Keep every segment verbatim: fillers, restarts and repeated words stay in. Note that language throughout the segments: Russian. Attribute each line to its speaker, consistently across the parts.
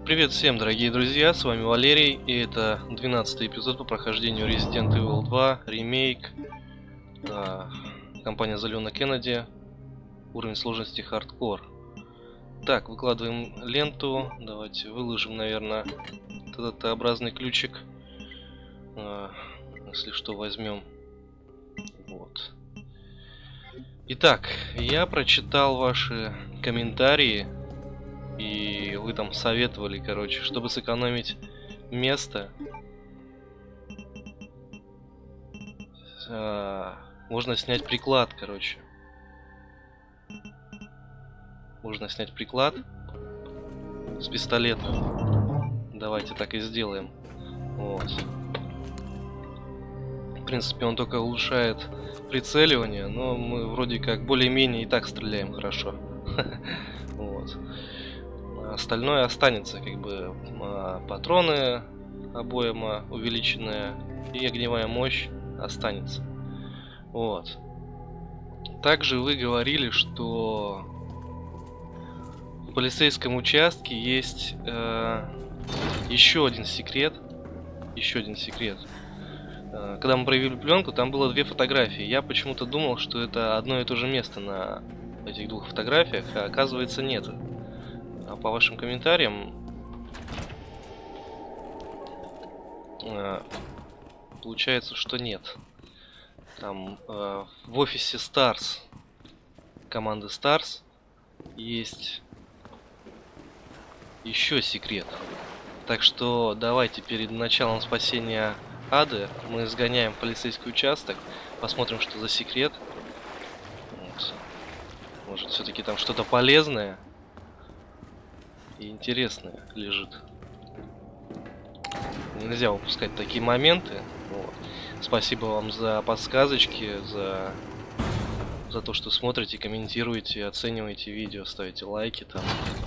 Speaker 1: Привет всем, дорогие друзья, с вами Валерий, и это двенадцатый эпизод по прохождению Resident Evil два, ремейк, а, компания The Leona Kennedy, уровень сложности хардкор. Так, выкладываем ленту, давайте выложим, наверное, этот Т-образный ключик, а, если что, возьмем. Вот. Итак, я прочитал ваши комментарии. И вы там советовали, короче, чтобы сэкономить место, а, можно снять приклад, короче. Можно снять приклад с пистолета. Давайте так и сделаем. Вот. В принципе, он только улучшает прицеливание, но мы вроде как более-менее и так стреляем хорошо. Вот. Остальное останется, как бы патроны, обойма увеличенная и огневая мощь останется. Вот. Также вы говорили, что в полицейском участке есть э, еще один секрет. Еще один секрет. Э, когда мы проявили пленку, там было две фотографии. Я почему-то думал, что это одно и то же место на этих двух фотографиях, а оказывается нет. А по вашим комментариям э, получается, что нет. Там э, в офисе Stars, команды Stars, есть еще секрет. Так что давайте перед началом спасения Ады мы сгоняем в полицейский участок, посмотрим, что за секрет. Вот. Может, все-таки там что-то полезное и интересное лежит. Нельзя упускать такие моменты. Вот. Спасибо вам за подсказочки, за за то, что смотрите, комментируете, оцениваете видео, ставите лайки там.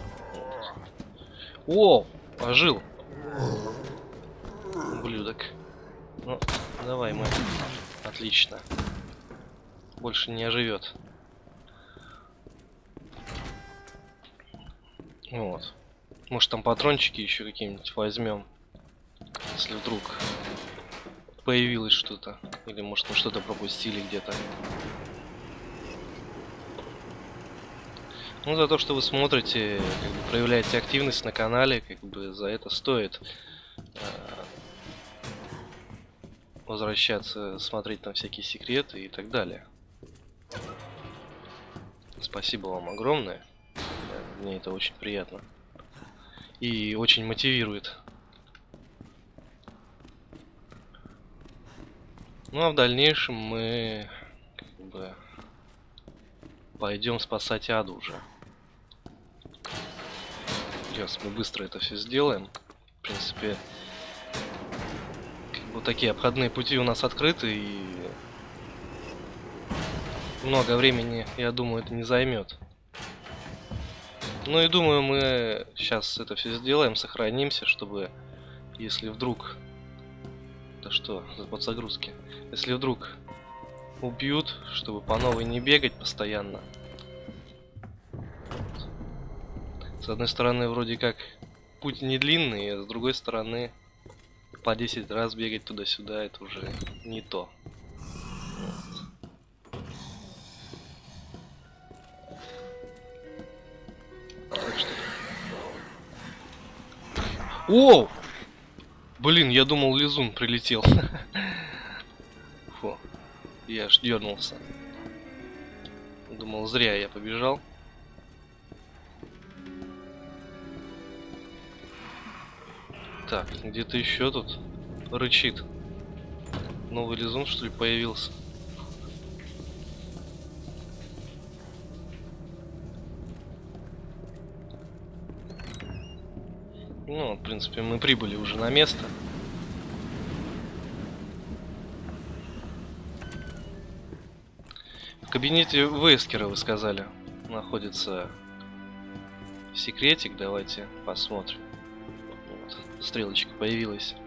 Speaker 1: Вот. О, ожил. Ублюдок. Ну, давай мы. Отлично. Больше не оживет. Вот. Может, там патрончики еще какие-нибудь возьмем, если вдруг появилось что-то, или может мы что-то пропустили где-то. Ну, за то, что вы смотрите, как бы, проявляете активность на канале, как бы за это стоит э, возвращаться, смотреть там всякие секреты и так далее. Спасибо вам огромное. Мне это очень приятно. И очень мотивирует. Ну а в дальнейшем мы как бы пойдем спасать Аду уже. Сейчас мы быстро это все сделаем. В принципе, как бы такие обходные пути у нас открыты, и много времени, я думаю, это не займет. Ну и думаю, мы сейчас это все сделаем, сохранимся, чтобы, если вдруг... Да что за подзагрузки? Если вдруг убьют, чтобы по новой не бегать постоянно. С одной стороны, вроде как путь не длинный, а с другой стороны, по десять раз бегать туда-сюда, это уже не то. Так что... О! Блин, я думал, лизун прилетел. Фу, я аж дернулся. Думал, зря я побежал. Так, где-то еще тут рычит. Новый лизун, что ли, появился? Ну, в принципе, мы прибыли уже на место. В кабинете Вескера, вы сказали, находится секретик. Давайте посмотрим. Вот, стрелочка появилась.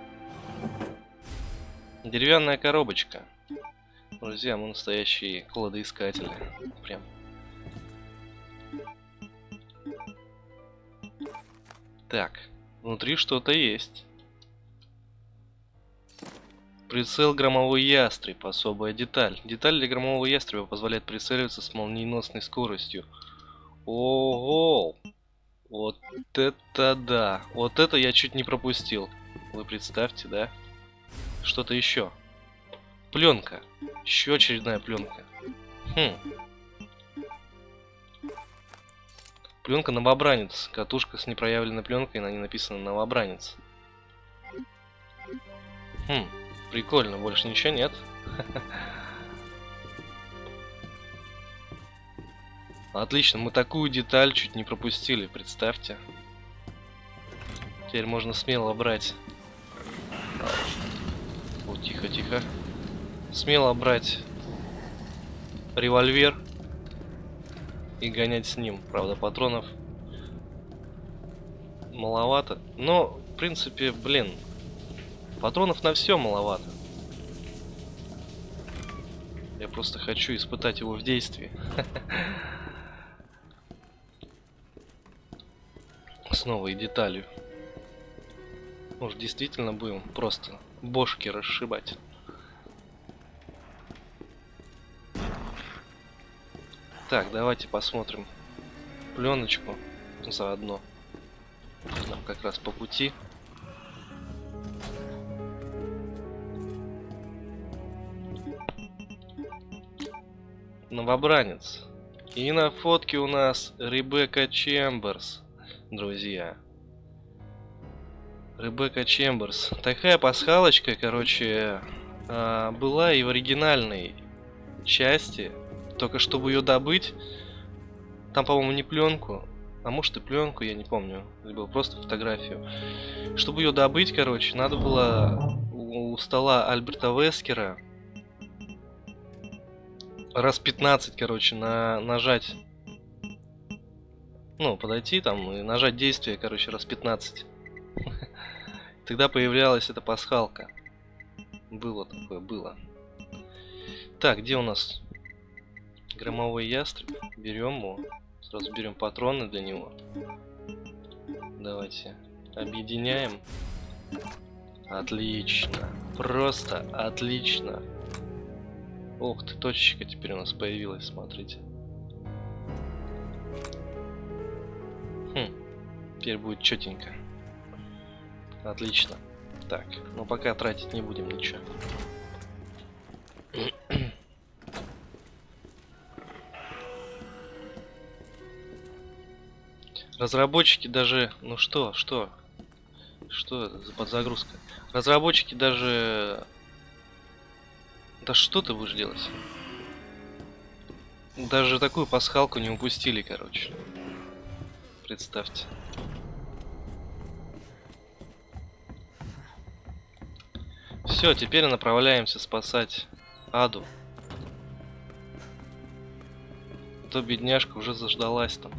Speaker 1: Деревянная коробочка. Друзья, мы настоящие кладоискатели. Прям. Так, внутри что-то есть. Прицел громовой ястреб. Особая деталь. Деталь для громового ястреба позволяет прицеливаться с молниеносной скоростью. Ого! Вот это да! Вот это я чуть не пропустил. Вы представьте, да? Что-то еще. Пленка. Еще очередная пленка. Хм. Пленка новобранец. Катушка с непроявленной пленкой, на ней написано новобранец. Хм. Прикольно, больше ничего нет. Отлично, мы такую деталь чуть не пропустили, представьте. Теперь можно смело брать. О, тихо, тихо. Смело брать револьвер и гонять с ним. Правда, патронов маловато. Но, в принципе, блин, патронов на все маловато. Я просто хочу испытать его в действии. С новой деталью. Может, действительно будем просто бошки расшибать. Так, давайте посмотрим пленочку заодно. Нам как раз по пути. Новобранец. И на фотке у нас Ребекка Чемберс, друзья. Ребекка Чемберс. Такая пасхалочка, короче, была и в оригинальной части. Только чтобы ее добыть, там, по-моему, не пленку, а может и пленку, я не помню, либо просто фотографию. Чтобы ее добыть, короче, надо было у стола Альберта Вескера раз пятнадцать, короче, на нажать, ну, подойти там и нажать действие, короче, раз пятнадцать. Тогда появлялась эта пасхалка. Было такое, было. Так, где у нас громовой ястреб? Берем его. Сразу берем патроны для него. Давайте объединяем. Отлично. Просто отлично. Ух ты, точечка теперь у нас появилась, смотрите. Хм. Теперь будет четенько. Отлично. Так, ну пока тратить не будем ничего. Разработчики даже... Ну что, что? Что это за подзагрузка? Разработчики даже... Да что ты будешь делать? Даже такую пасхалку не упустили, короче. Представьте. Все, теперь направляемся спасать Аду. То бедняжка уже заждалась там.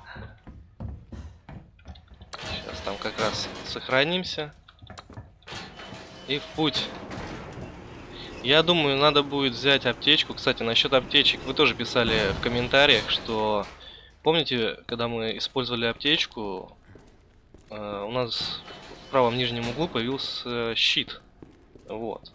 Speaker 1: Сейчас там как раз сохранимся. И в путь. Я думаю, надо будет взять аптечку. Кстати, насчет аптечек вы тоже писали в комментариях, что... Помните, когда мы использовали аптечку, э, у нас в правом нижнем углу появился щит. Вот.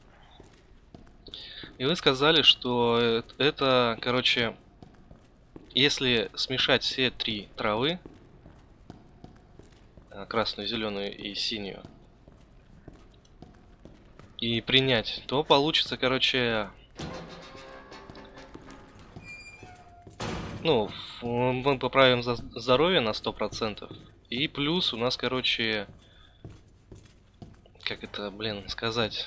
Speaker 1: И вы сказали, что это, короче, если смешать все три травы, красную, зеленую и синюю, и принять, то получится, короче, ну, мы поправим здоровье на сто процентов. И плюс у нас, короче, как это, блин, сказать,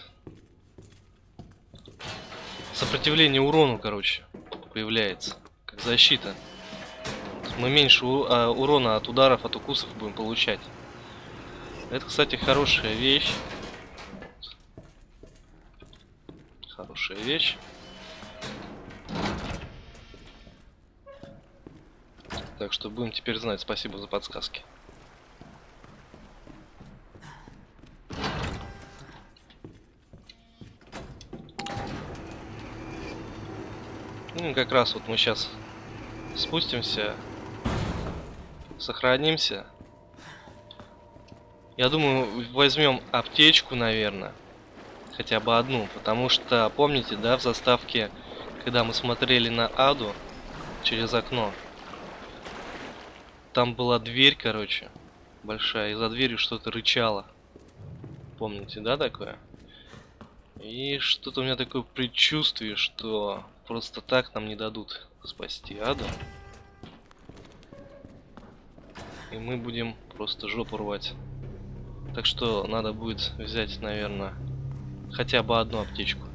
Speaker 1: сопротивление урону, короче, появляется, как защита. Мы меньше урона от ударов, от укусов будем получать. Это, кстати, хорошая вещь. Хорошая вещь. Так что будем теперь знать. Спасибо за подсказки. Ну, как раз вот мы сейчас спустимся, сохранимся Я думаю, возьмем аптечку, наверное. Хотя бы одну. Потому что, помните, да, в заставке, когда мы смотрели на Аду через окно, там была дверь, короче, большая, и за дверью что-то рычало. Помните, да, такое? И что-то у меня такое предчувствие, что просто так нам не дадут спасти Аду. И мы будем просто жопу рвать. Так что надо будет взять, наверное, хотя бы одну аптечку.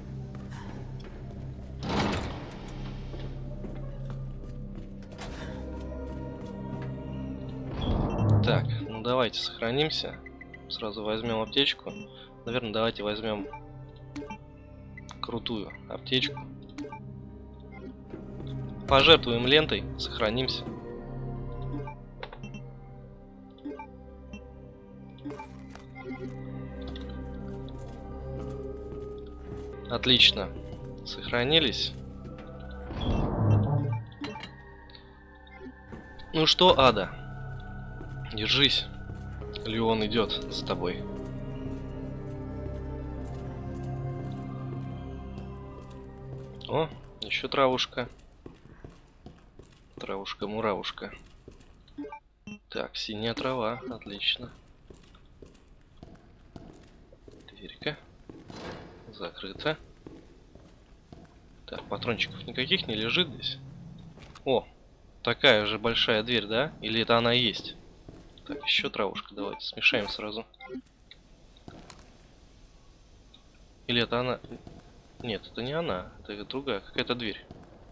Speaker 1: Так, ну давайте сохранимся. Сразу возьмем аптечку. Наверное, давайте возьмем крутую аптечку. Пожертвуем лентой, сохранимся. Отлично. Сохранились. Ну что, Ада? Держись. Леон идет за тобой. О, еще травушка. Травушка-муравушка. Так, синяя трава. Отлично. Дверька. Закрыто. Так, патрончиков никаких не лежит здесь. О, такая же большая дверь, да? Или это она и есть? Так, еще травушка. Давайте смешаем сразу. Или это она? Нет, это не она. Это другая. Какая-то дверь.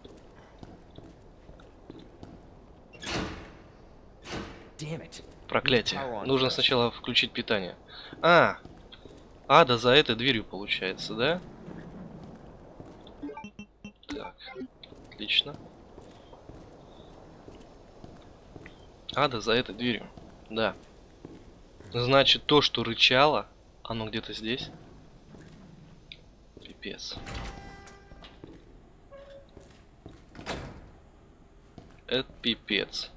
Speaker 1: Проклятие. Нужно сначала включить питание. А! Ада за этой дверью получается, да? Так, отлично. Ада за этой дверью. Да. Значит, то, что рычало, оно где-то здесь. Пипец. Это пипец.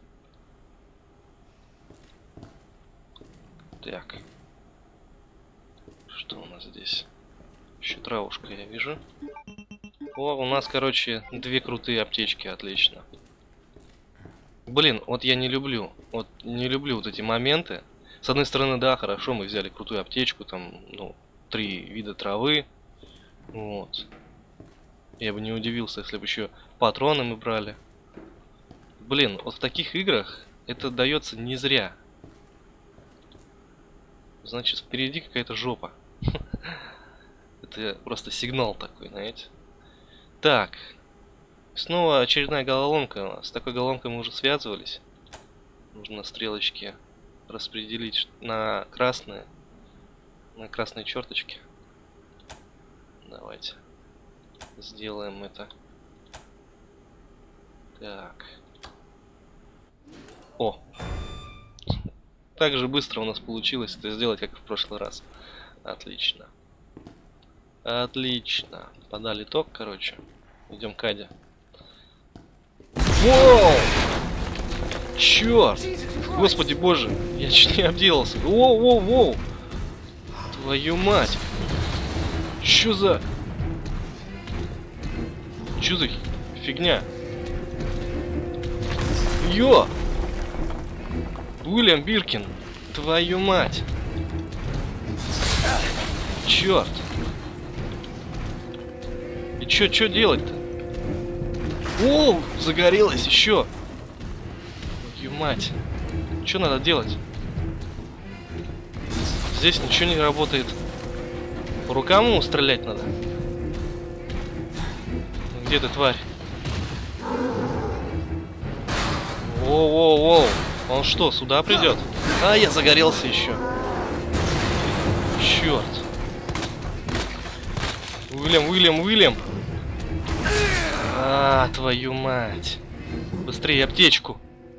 Speaker 1: Так. Что у нас здесь? Еще травушка, я вижу. О, у нас, короче, две крутые аптечки, отлично. Блин, вот я не люблю. Вот не люблю вот эти моменты. С одной стороны, да, хорошо, мы взяли крутую аптечку, там, ну, три вида травы. Вот. Я бы не удивился, если бы еще патроны мы брали. Блин, вот в таких играх это дается не зря. Значит, впереди какая-то жопа. Это просто сигнал такой, знаете. Так. Снова очередная головоломка. С такой головоломкой мы уже связывались. Нужно стрелочки распределить на красные. На красные черточки. Давайте. Сделаем это. Так. О! Так же быстро у нас получилось это сделать, как и в прошлый раз. Отлично. Отлично. Подали ток, короче. Идем к Аде. Воу! Черт! Господи боже! Я чуть не обделался. Воу, воу, воу! Твою мать! Чё за... Чё за фигня? Йо! Уильям Биркин! Твою мать! Черт! И чё, чё делать-то? О, загорелось еще! Твою мать! Чё надо делать? Здесь ничего не работает. По рукам ему стрелять надо. Где ты, тварь? Воу-воу-воу! Он что, сюда придет? А, я загорелся еще. Черт. Уильям, Уильям, Уильям. А, твою мать. Быстрее аптечку.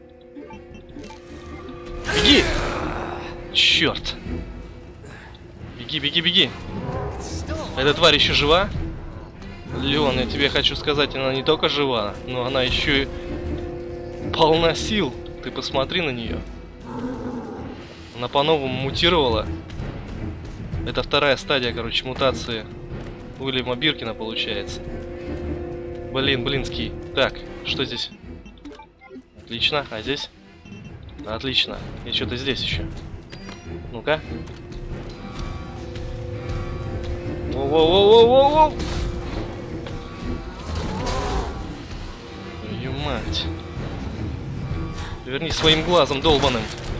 Speaker 1: Беги! Черт. Беги, беги, беги. Эта тварь еще жива? Леон, я тебе хочу сказать, она не только жива, но она еще и полна сил. Ты посмотри на нее. Она по-новому мутировала. Это вторая стадия, короче, мутации Уильяма Биркина получается. Блин, блинский. Так, что здесь? Отлично, а здесь? Отлично. И что-то здесь еще. Ну-ка. Воу-воу-воу-воу-воу! Твою мать. Верни своим глазом долбаным.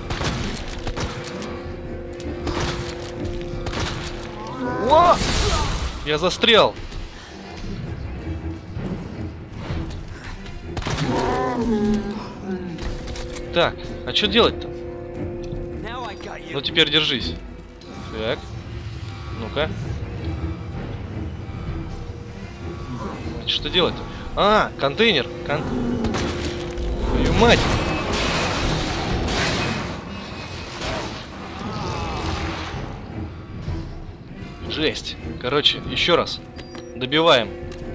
Speaker 1: О! Я застрял. Так, а что делать-то? Ну теперь держись. Так. Ну-ка. Что делать-то? А, контейнер. Кон... Твою мать. Жесть. Короче, еще раз. Добиваем.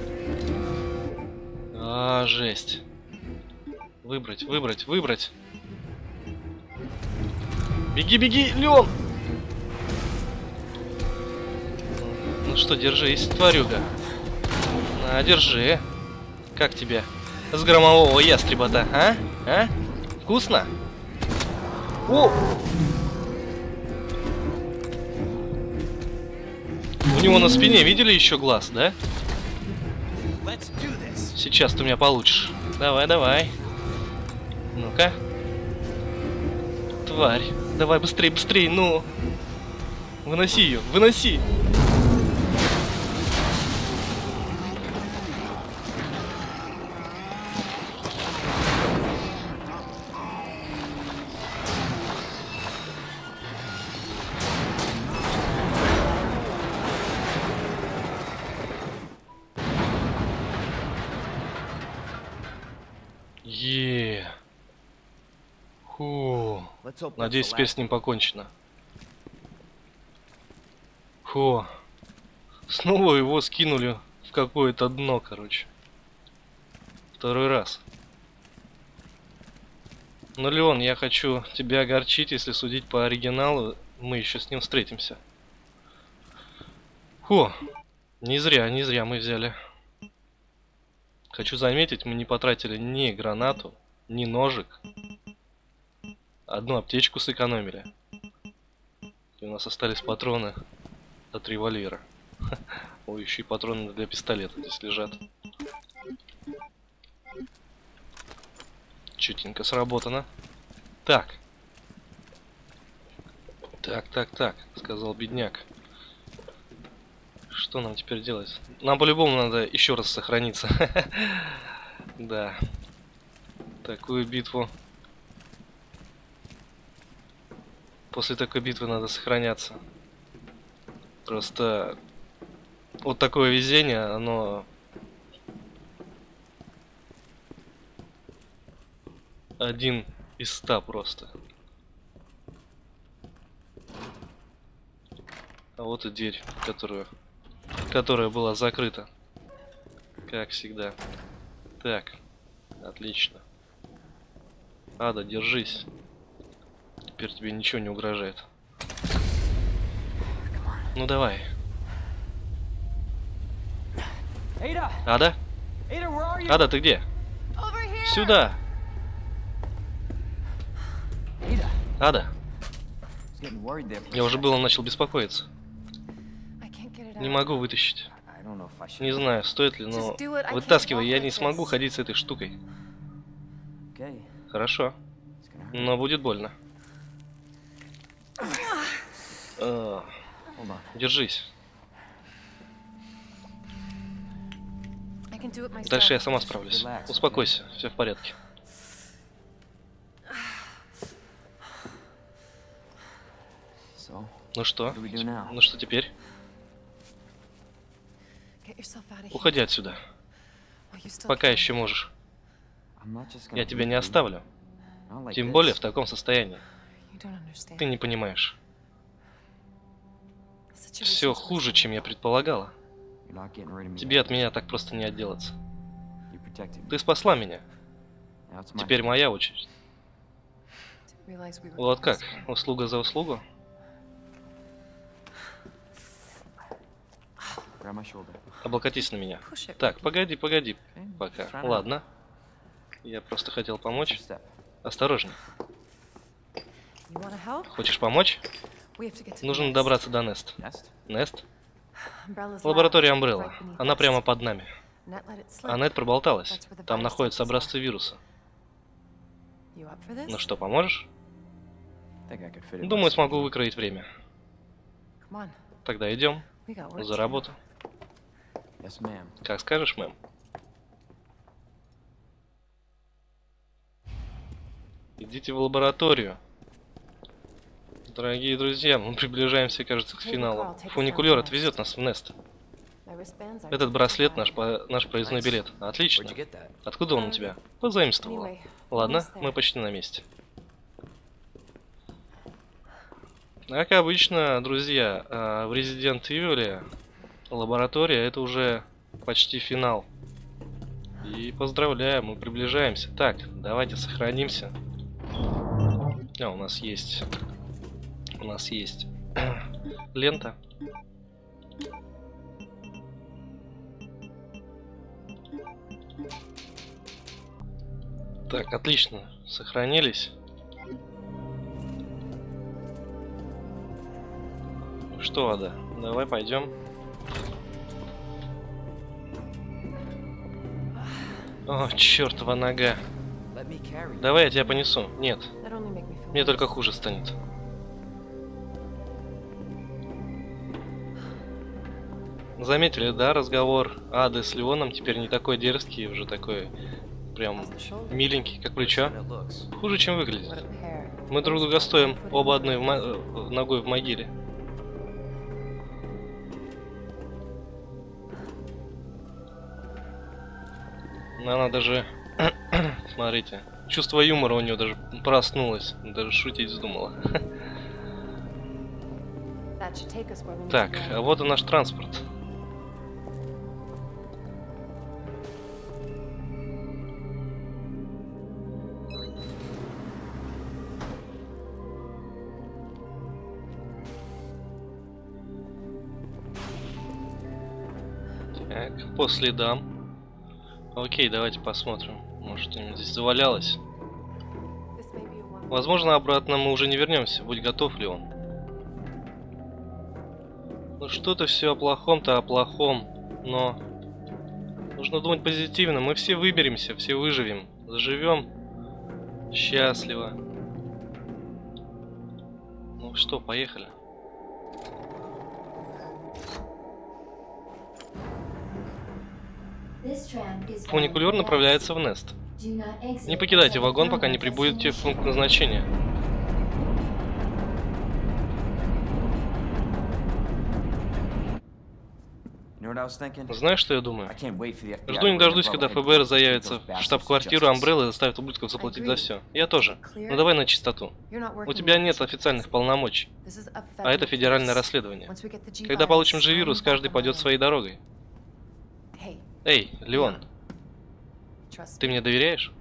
Speaker 1: А, жесть. Выбрать, выбрать, выбрать. Беги, беги, Леон! Ну что, держись, тварюга. На, держи. Как тебе? С громового ястреба-то, а? А? Вкусно? О! У него на спине, видели, еще глаз, да? Сейчас ты меня получишь. Давай, давай. Ну-ка. Тварь. Давай быстрее, быстрее, ну. Выноси ее, выноси. Еее. Фу. Надеюсь, теперь с ним покончено. Фу. Снова его скинули в какое-то дно, короче. Второй раз. Но, Леон, я хочу тебя огорчить, если судить по оригиналу, мы еще с ним встретимся. Фу. Не зря, не зря мы взяли. Хочу заметить, мы не потратили ни гранату, ни ножик. Одну аптечку сэкономили. И у нас остались патроны от револьвера. Ой, еще и патроны для пистолета здесь лежат. Чутенько сработано. Так. Так, так, так, сказал бедняк. Что нам теперь делать? Нам по-любому надо еще раз сохраниться. Да. Такую битву. После такой битвы надо сохраняться. Просто вот такое везение, оно один из ста просто. А вот и дверь, которую, которая была закрыта, как всегда. Так, отлично. Ада, держись. Теперь тебе ничего не угрожает. Ну давай. Ада? Ада, ты где? Сюда. Ада. Я уже было начал беспокоиться. Не могу вытащить. Не знаю, стоит ли, но вытаскивай, я не смогу ходить с этой штукой. Хорошо. Но будет больно. А, держись. Дальше я сама справлюсь. Успокойся, все в порядке. Ну что? Ну что теперь? Уходи отсюда. Пока еще можешь. Я тебя не оставлю. Тем более в таком состоянии. Ты не понимаешь. Все хуже, чем я предполагала. Тебе от меня так просто не отделаться. Ты спасла меня. Теперь моя очередь. Вот как? Услуга за услугу? Облокотись на меня. Так, погоди, погоди. Пока. Ладно. Я просто хотел помочь. Осторожно. Хочешь помочь? Нужно добраться до Нест. Нест? Лаборатория Амбрелла. Она прямо под нами. А Нет проболталась. Там находятся образцы вируса. Ну что, поможешь? Думаю, смогу выкроить время. Тогда идем. За работу. Как скажешь, мэм. Идите в лабораторию. Дорогие друзья, мы приближаемся, кажется, к финалу. Фуникулер отвезет нас в Нест. Этот браслет наш, по, наш проездной билет. Отлично. Откуда он у тебя? Позаимствовала. Ладно, мы почти на месте. Как обычно, друзья, в Resident Evil лаборатория это уже почти финал. И поздравляю, мы приближаемся. Так, давайте сохранимся. А, у нас есть... У нас есть лента. Так, отлично. Сохранились. Что, Ада? Давай пойдем. О, чертова нога. Давай я тебя понесу. Нет. Мне только хуже станет. Заметили, да, разговор Ады с Леоном теперь не такой дерзкий, уже такой прям миленький, как плечо. Хуже, чем выглядит. Мы друг друга стоим оба одной в мо... ногой в могиле. Она даже... Смотрите. Чувство юмора у нее даже проснулось. Даже шутить вздумала. Так, а вот и наш транспорт. Так, по следам. Окей, давайте посмотрим. Может, что-нибудь здесь завалялось. Возможно, обратно мы уже не вернемся. Будь готов, Леон. Ну что-то все о плохом-то о плохом. Но нужно думать позитивно. Мы все выберемся, все выживем. Заживем счастливо. Ну что, поехали. Фуникулер направляется в Нест. Не покидайте вагон, пока не прибудете в пункт назначения. Знаешь, что я думаю? Жду не дождусь, когда ФБР заявится в штаб-квартиру Амбреллы и заставит ублюдков заплатить за все. Я тоже. Ну давай на чистоту. У тебя нет официальных полномочий. А это федеральное расследование. Когда получим же вирус, каждый пойдет своей дорогой. Эй, Леон. Ты мне доверяешь?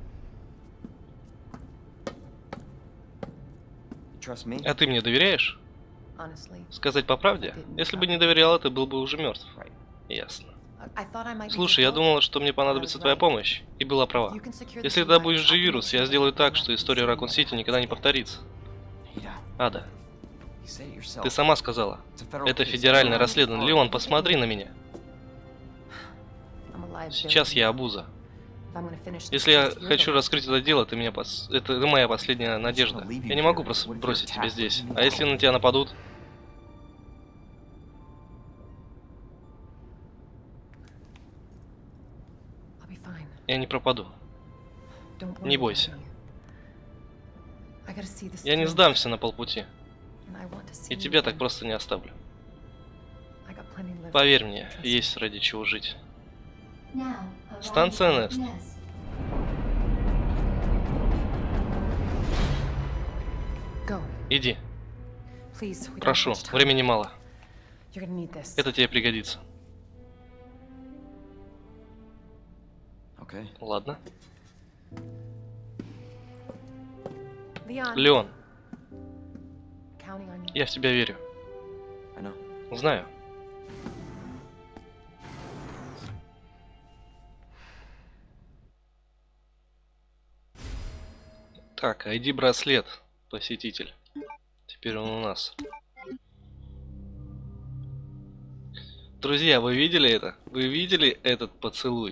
Speaker 1: А ты мне доверяешь? Сказать по правде? Если бы не доверяла, ты был бы уже мертв. Ясно. Слушай, я думала, что мне понадобится твоя помощь. И была права. Если ты добудешь G-вирус, я сделаю так, что история Ракун-Сити никогда не повторится. Ада. Ты сама сказала. Это федеральное расследование. Леон, посмотри на меня. Сейчас я обуза. Если я хочу раскрыть это дело, ты меня пос... это моя последняя надежда. Я не могу просто бросить тебя здесь. А если на тебя нападут? Я не пропаду. Не бойся. Я не сдамся на полпути. И тебя так просто не оставлю. Поверь мне, есть ради чего жить. Станция Нест. Иди. Прошу, времени мало. Это тебе пригодится. Ладно. Леон. Я в тебя верю. Знаю. Так, ай ди-браслет, посетитель. Теперь он у нас. Друзья, вы видели это? Вы видели этот поцелуй?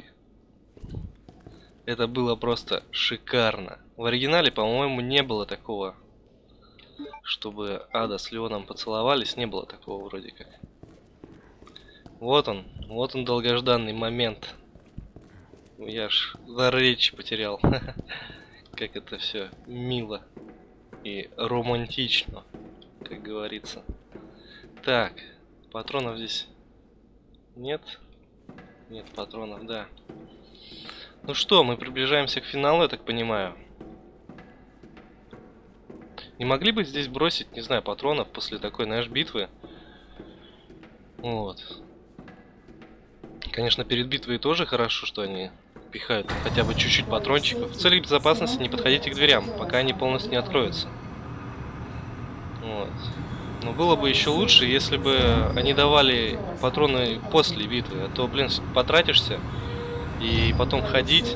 Speaker 1: Это было просто шикарно. В оригинале, по-моему, не было такого, чтобы Ада с Леоном поцеловались. Не было такого вроде как. Вот он. Вот он, долгожданный момент. Я аж дар речи потерял. Как это все мило и романтично, как говорится. Так, патронов здесь нет. Нет патронов, да. Ну что, мы приближаемся к финалу, я так понимаю. Не могли бы здесь бросить, не знаю, патронов после такой, знаешь, битвы? Вот. Конечно, перед битвой тоже хорошо, что они пихают хотя бы чуть-чуть патрончиков. В целях безопасности не подходите к дверям, пока они полностью не откроются. Вот. Но было бы еще лучше, если бы они давали патроны после битвы. А то, блин, потратишься и потом ходить,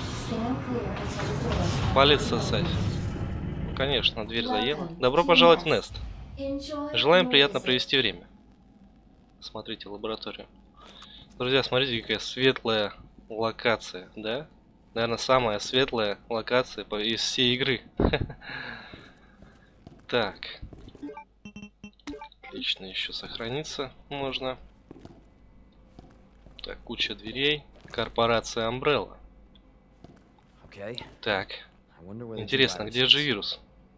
Speaker 1: палец сосать. Ну, конечно, дверь заела. Добро пожаловать в Нест. Желаем приятно провести время. Смотрите лабораторию. Друзья, смотрите, какая светлая локация, да? Наверное, самая светлая локация из всей игры. Так. Отлично, еще сохраниться можно. Так, куча дверей. Корпорация Umbrella. Так. Интересно, где же вирус?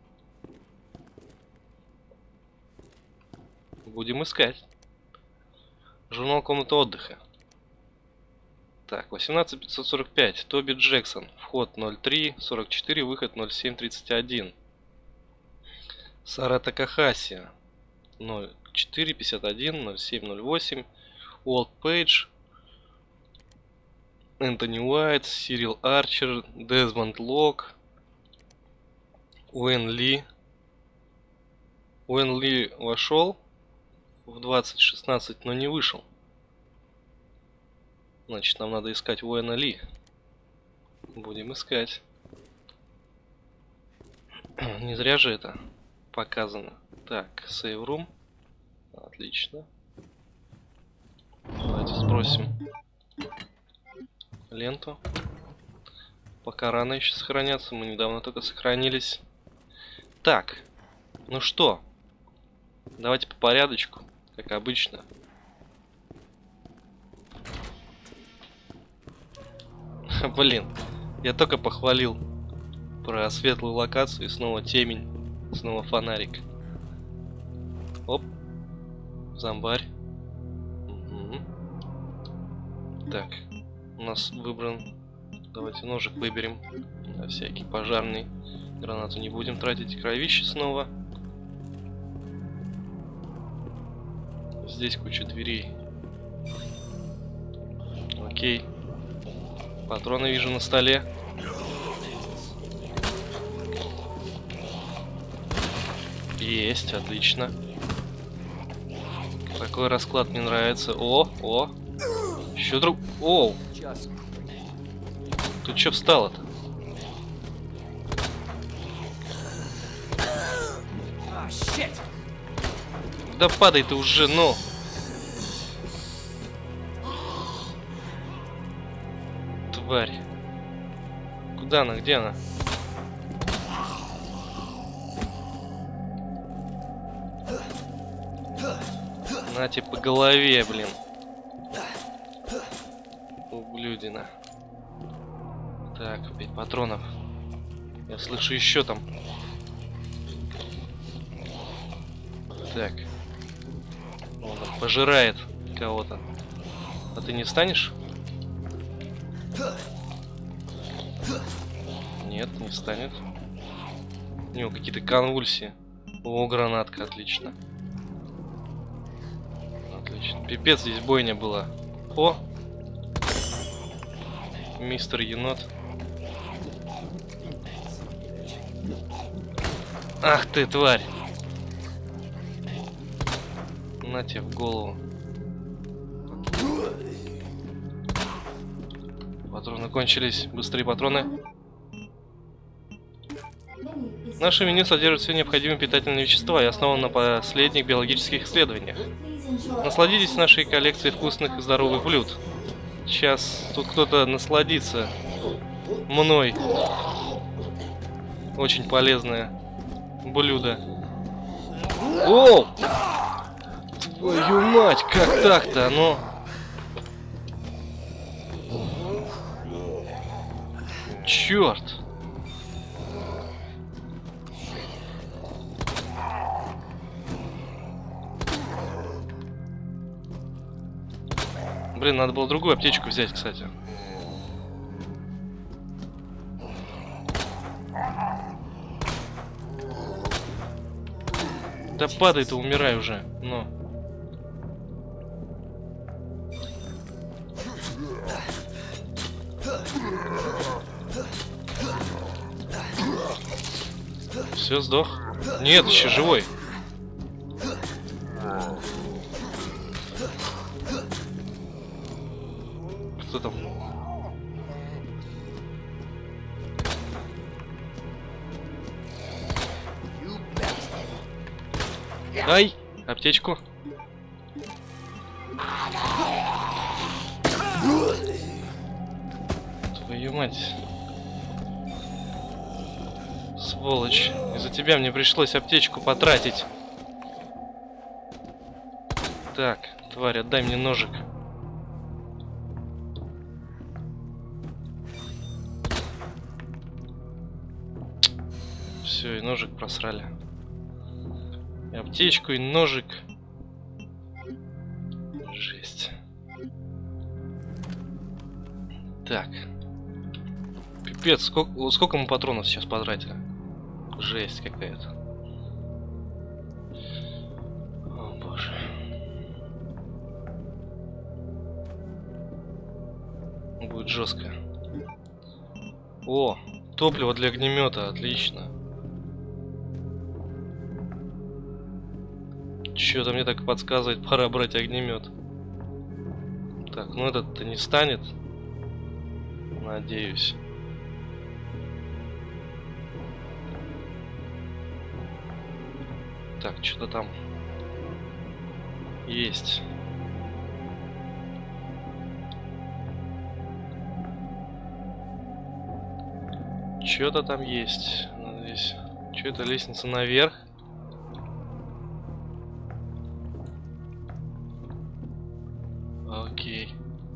Speaker 1: Будем искать. Журнал комнаты отдыха. Так, восемнадцать пятьсот сорок пять. Тоби Джексон. Вход ноль три сорок четыре, выход ноль семь тридцать один. Сара Такахаси. ноль четыре пятьдесят один ноль семь ноль восемь. Уолт Пейдж. Энтони Уайт. Сирил Арчер. Дезмонд Лок. Уэн Ли. Уэн Ли вошел в двадцать шестнадцать, но не вышел. Значит, нам надо искать Уэна Ли. Будем искать. Не зря же это показано. Так, сейв рум. Отлично. Давайте сбросим ленту. Пока рано еще сохраняться. Мы недавно только сохранились. Так, ну что? Давайте по порядочку, как обычно. Блин, я только похвалил про светлую локацию, и снова темень, снова фонарик. Оп, зомбарь. Угу. Так, у нас выбран. Давайте ножик выберем на всякий пожарный. Гранату не будем тратить. Кровище снова. Здесь куча дверей. Окей. Патроны вижу на столе. Есть, отлично. Такой расклад мне нравится. О, о. Еще друг... О! Тут что встало-то? Да падай ты уже, ну! Тварь. Куда она? Где она? На тебе по голове, блин. Ублюдина. Так, пять патронов. Я слышу еще там. Так. Он там пожирает кого-то. А ты не встанешь? Нет, не встанет. У него какие-то конвульсии. О, гранатка, отлично. Отлично. Пипец, здесь бойня была. О! Мистер Енот. Ах ты, тварь! На тебе в голову. Патроны кончились. Быстрее патроны. Наше меню содержит все необходимые питательные вещества и основано на последних биологических исследованиях. Насладитесь нашей коллекцией вкусных и здоровых блюд. Сейчас тут кто-то насладится мной. Очень полезное блюдо. О! Твою мать, как так-то, оно? Черт! Блин, надо было другую аптечку взять, кстати. Да падай ты, умирай уже. Ну. Все, сдох. Нет, еще живой. Кто там? Ай! Аптечку. Твою мать. Сволочь. Из-за тебя мне пришлось аптечку потратить. Так, тварь, отдай мне ножик. Все, и ножик просрали. И аптечку, и ножик. Жесть. Так. Пипец, сколько, сколько мы патронов сейчас потратили? Жесть какая-то. О боже. Будет жестко. О, топливо для огнемета, отлично. Что-то мне так подсказывает, пора брать огнемет. Так, ну этот-то не станет. Надеюсь. Так, что-то там есть. Что-то там есть. Здесь. Что это, лестница наверх? Окей.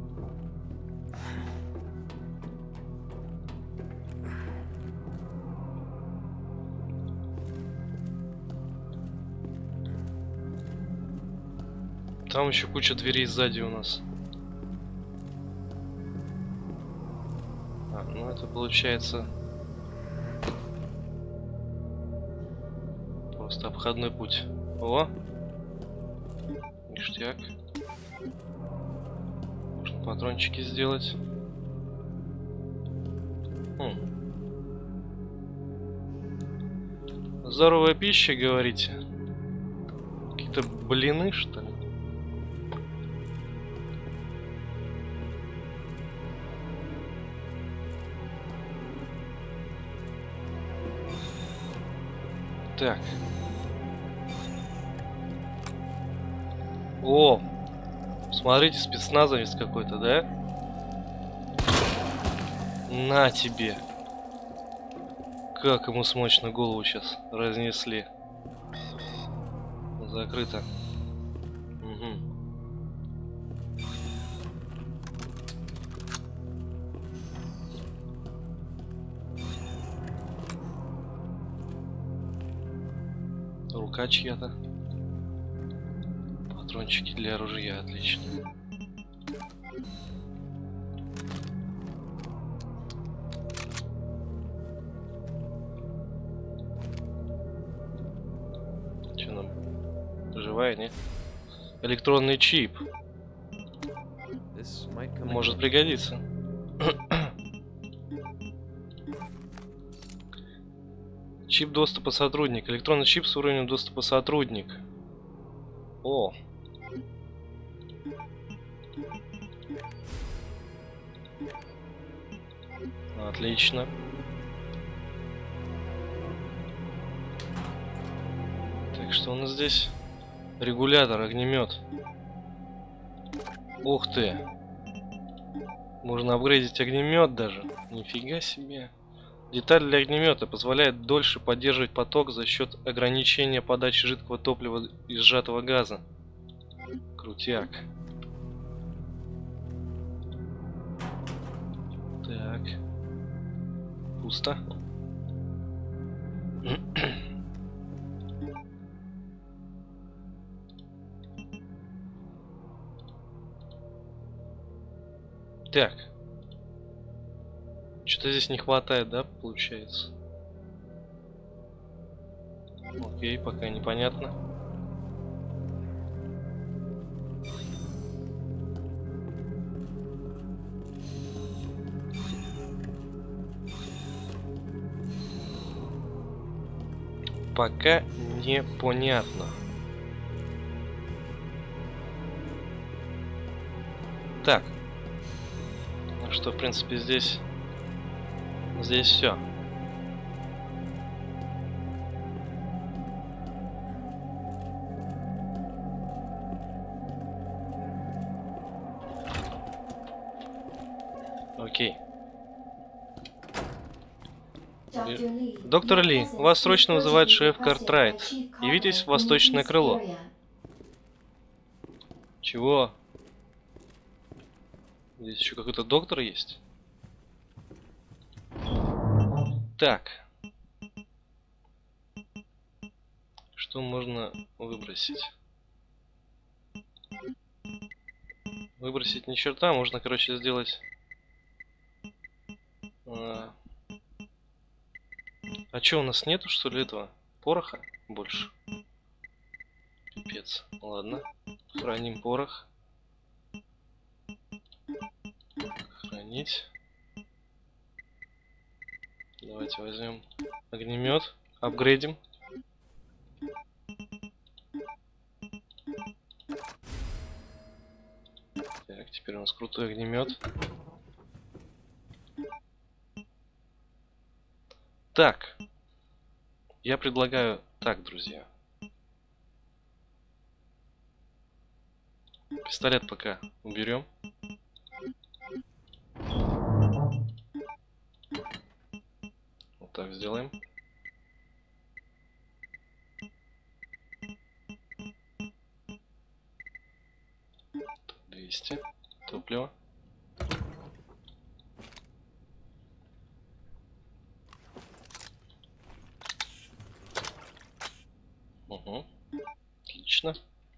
Speaker 1: Там еще куча дверей сзади у нас. А, ну это получается просто обходной путь. О! Ништяк. Можно патрончики сделать. Хм. Здоровая пища, говорите? Какие-то блины, что ли? Так. О! Смотрите, спецназовец какой-то, да? На тебе! Как ему смочно голову сейчас разнесли. Закрыто. Угу. Рука чья-то. Патрончики для оружия, отлично. Че нам? Живая, не? Электронный чип. Может пригодиться. Чип доступа сотрудник. Электронный чип с уровнем доступа сотрудник. О, Отлично. Так, что у нас здесь? Регулятор, огнемет. Ух ты! Можно апгрейдить огнемет даже. Нифига себе. Деталь для огнемета позволяет дольше поддерживать поток за счет ограничения подачи жидкого топлива и сжатого газа. Крутяк. Так. Пусто. Так. Что-то здесь не хватает, да, получается? Окей, пока непонятно. Пока непонятно. Так. Ну что, в принципе, здесь... Здесь все. Окей. Доктор Ли, вас срочно вызывает шеф Картрайт. Явитесь в восточное крыло. Чего? Здесь еще какой-то доктор есть? Так. Что можно выбросить? Выбросить ни черта. Можно, короче, сделать... А, а что, у нас нету, что ли, этого? Пороха больше? Пипец. Ладно. Храним порох. Хранить. Давайте возьмем огнемет. Апгрейдим. Так, теперь у нас крутой огнемет. Так. Я предлагаю так, друзья. Пистолет пока уберем. Вот так сделаем. двести. Топливо. Угу. Отлично.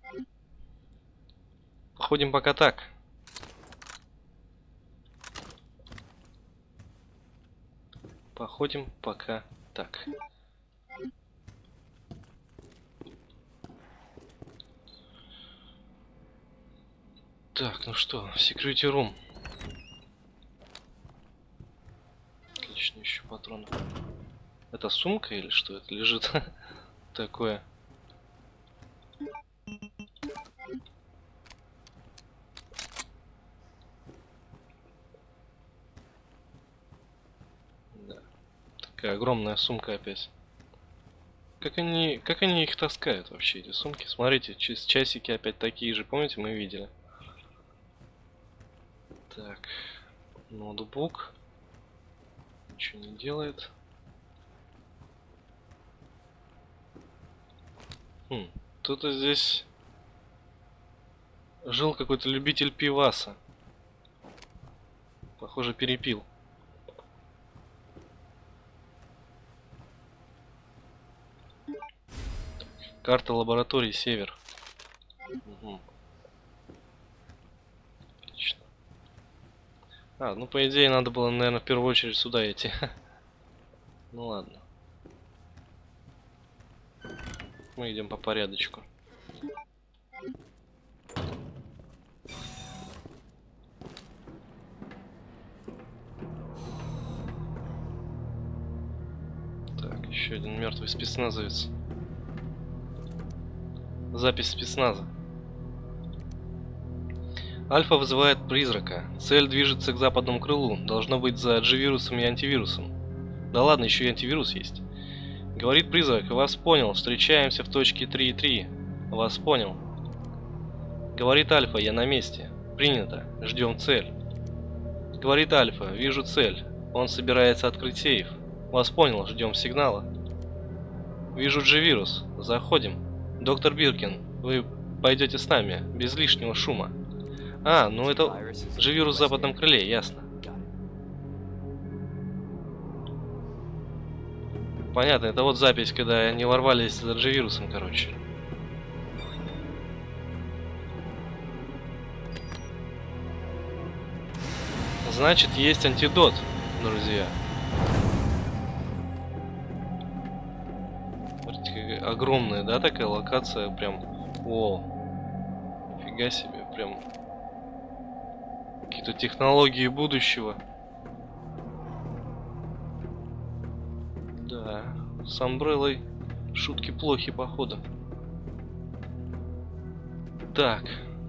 Speaker 1: Походим пока так. Походим пока так. Так, ну что, security room. Отлично, еще патроны. Это сумка или что это лежит? Такое. Да. Такая огромная сумка опять. Как они, как они их таскают вообще, эти сумки? Смотрите, часики опять такие же, помните, мы видели. Так, ноутбук. Ничего не делает. Хм, кто-то здесь жил какой-то любитель пиваса. Похоже, перепил. Карта лаборатории Север. Угу. Отлично. А, ну по идее надо было, наверное, в первую очередь сюда идти. Ну ладно. Мы идем по порядочку. Так, еще один мертвый спецназовец. Запись спецназа. Альфа вызывает призрака. Цель движется к западному крылу. Должно быть за G-вирусом и антивирусом. Да ладно, еще и антивирус есть. Говорит призрак, вас понял. Встречаемся в точке три и три. Вас понял. Говорит Альфа, я на месте. Принято. Ждем цель. Говорит Альфа, вижу цель. Он собирается открыть сейф. Вас понял, ждем сигнала. Вижу G-вирус. Заходим. Доктор Биркин, вы пойдете с нами, без лишнего шума. А, ну это G-вирус в западном крыле, ясно. Понятно, это вот запись, когда они ворвались за G-вирусом, короче. Значит, есть антидот, друзья. Смотрите, какая огромная, да, такая локация, прям. О, нифига себе, прям. Какие-то технологии будущего. Да, с Амбреллой шутки плохи, походу. Так.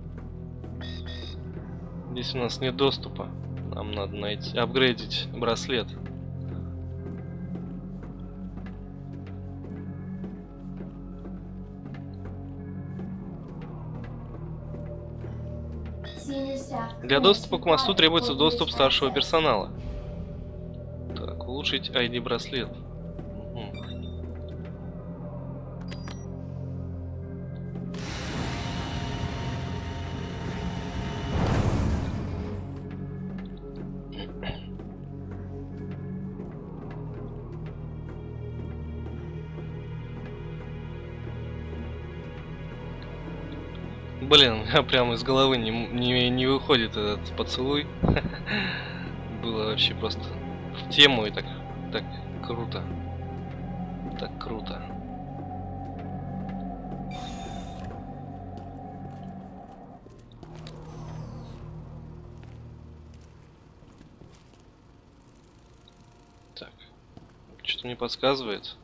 Speaker 1: Здесь у нас нет доступа. Нам надо найти, апгрейдить браслет. Для доступа к мосту требуется доступ старшего персонала. Так, улучшить ай ди браслет. Угу. Блин, у меня прямо из головы не, не, не выходит этот поцелуй. Было вообще просто в тему и так, так круто. Так круто. Так, что-то мне подсказывает,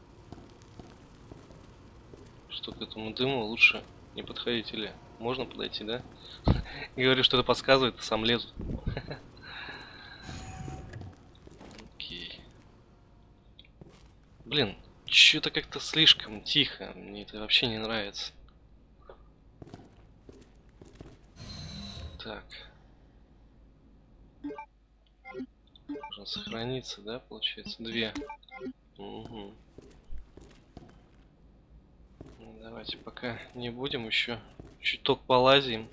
Speaker 1: что к этому дыму лучше не подходить. Или можно подойти, да? Говорю, что это подсказывает, а сам лезу. Окей. Блин, что-то как-то слишком тихо. Мне это вообще не нравится. Так. Можно сохраниться, да, получается? Две. Угу. Давайте пока не будем, еще чуток полазим.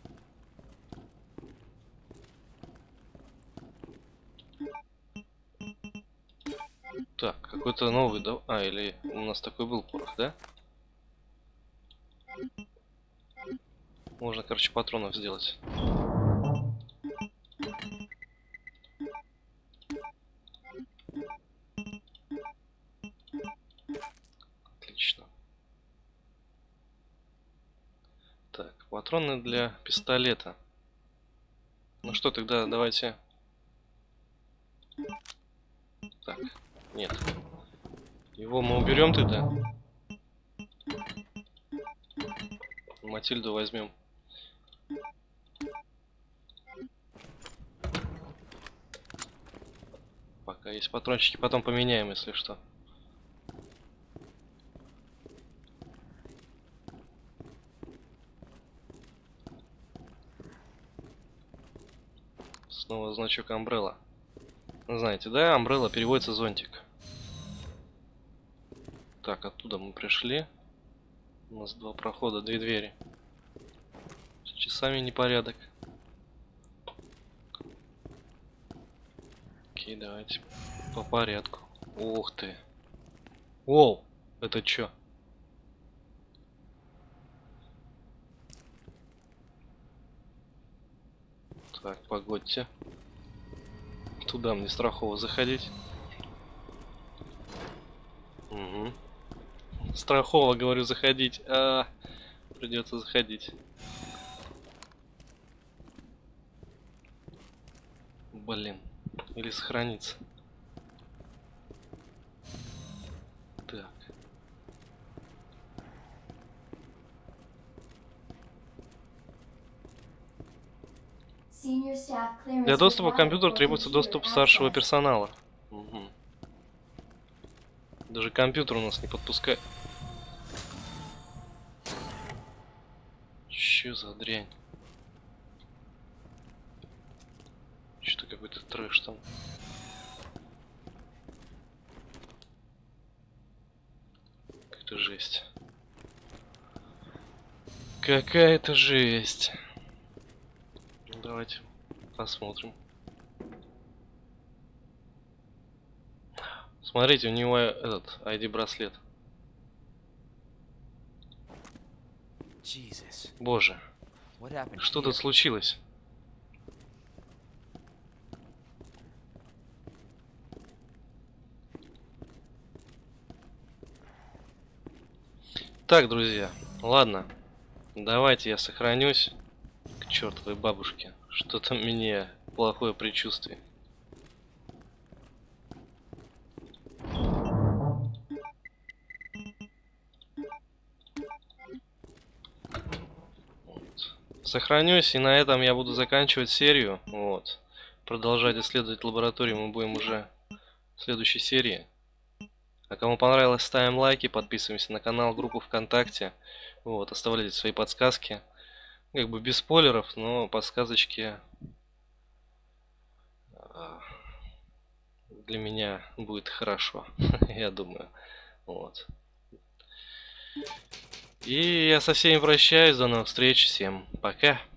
Speaker 1: Так, какой-то новый, да? А, или у нас такой был порох, да? Можно, короче, патронов сделать. Отлично. Так, патроны для пистолета. Ну что, тогда давайте... Так, нет. Его мы уберем тогда. Матильду возьмем. Пока есть патрончики, потом поменяем, если что. Снова значок Umbrella. Знаете, да, Umbrella переводится зонтик. Так, оттуда мы пришли. У нас два прохода, две двери. С часами непорядок. Окей, давайте по порядку. Ух ты. Оу, это чё? Так, погодьте. Туда мне страхово заходить. Угу. Страхово, говорю, заходить. А, придется заходить. Блин. Или сохраниться. Так. Для доступа к компьютеру требуется доступ старшего персонала. Угу. Даже компьютер у нас не подпускает. Чё за дрянь? Что-то какой-то трэш там. Какая-то жесть. Какая-то жесть. Давайте посмотрим. Смотрите, у него этот ай ди-браслет. Боже, что тут случилось? Так, друзья, ладно. Давайте я сохранюсь к чертовой бабушке. Что-то мне плохое предчувствие. Вот. Сохранюсь, и на этом я буду заканчивать серию. Вот. Продолжать исследовать лабораторию мы будем уже в следующей серии. А кому понравилось, ставим лайки, подписываемся на канал, группу ВКонтакте. Вот, оставляйте свои подсказки. Как бы без спойлеров, но подсказочки для меня будет хорошо, я думаю. Вот. И я со всеми прощаюсь, до новых встреч, всем пока.